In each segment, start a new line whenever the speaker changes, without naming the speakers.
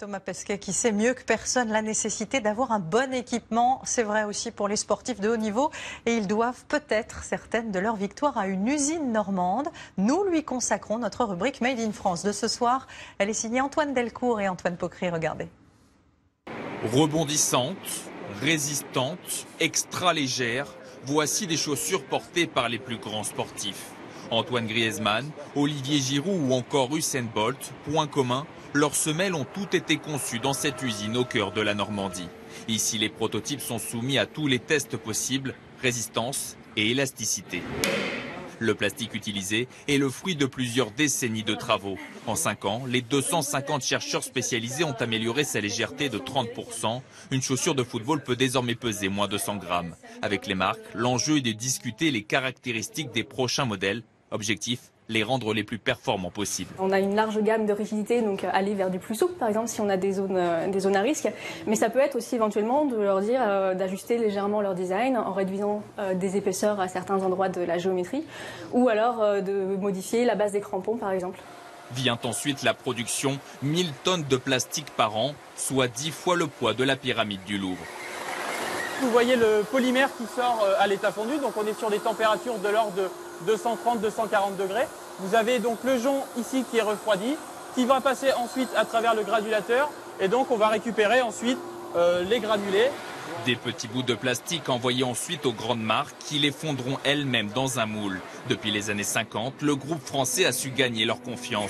Thomas Pesquet qui sait mieux que personne la nécessité d'avoir un bon équipement. C'est vrai aussi pour les sportifs de haut niveau et ils doivent peut-être certaines de leurs victoires à une usine normande. Nous lui consacrons notre rubrique Made in France de ce soir. Elle est signée Antoine Delcourt et Antoine Pocry. Regardez.
Rebondissantes, résistantes, extra légères, voici des chaussures portées par les plus grands sportifs. Antoine Griezmann, Olivier Giroud ou encore Usain Bolt, point commun, leurs semelles ont toutes été conçues dans cette usine au cœur de la Normandie. Ici, les prototypes sont soumis à tous les tests possibles, résistance et élasticité. Le plastique utilisé est le fruit de plusieurs décennies de travaux. En 5 ans, les 250 chercheurs spécialisés ont amélioré sa légèreté de 30%. Une chaussure de football peut désormais peser moins de 100 grammes. Avec les marques, l'enjeu est de discuter les caractéristiques des prochains modèles. Objectif, les rendre les plus performants possibles.
On a une large gamme de rigidité, donc aller vers du plus souple, par exemple, si on a des zones à risque. Mais ça peut être aussi éventuellement de leur dire d'ajuster légèrement leur design en réduisant des épaisseurs à certains endroits de la géométrie, ou alors de modifier la base des crampons, par exemple.
Vient ensuite la production, 1000 tonnes de plastique par an, soit 10 fois le poids de la pyramide du Louvre.
Vous voyez le polymère qui sort à l'état fondu, donc on est sur des températures de l'ordre de 230-240 degrés. Vous avez donc le jonc ici qui est refroidi, qui va passer ensuite à travers le granulateur, et donc on va récupérer ensuite les granulés.
Des petits bouts de plastique envoyés ensuite aux grandes marques qui les fondront elles-mêmes dans un moule. Depuis les années 50, le groupe français a su gagner leur confiance.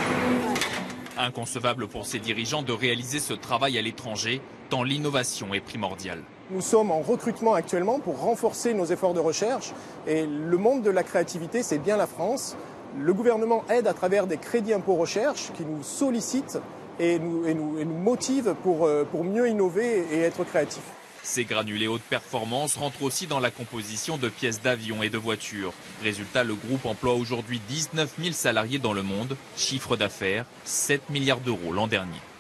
Inconcevable pour ses dirigeants de réaliser ce travail à l'étranger, tant l'innovation est primordiale.
Nous sommes en recrutement actuellement pour renforcer nos efforts de recherche et le monde de la créativité, c'est bien la France. Le gouvernement aide à travers des crédits impôt recherche qui nous sollicitent et nous motivent pour mieux innover et être créatifs.
Ces granulés haute performance rentrent aussi dans la composition de pièces d'avions et de voitures. Résultat, le groupe emploie aujourd'hui 19 000 salariés dans le monde. Chiffre d'affaires, 7 milliards d'euros l'an dernier.